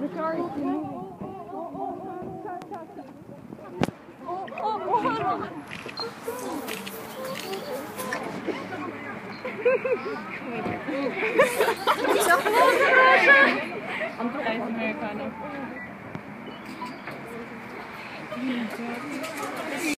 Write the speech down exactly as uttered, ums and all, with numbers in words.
Sorry. Oh, oh, oh, hold on. Hij is Amerikaner.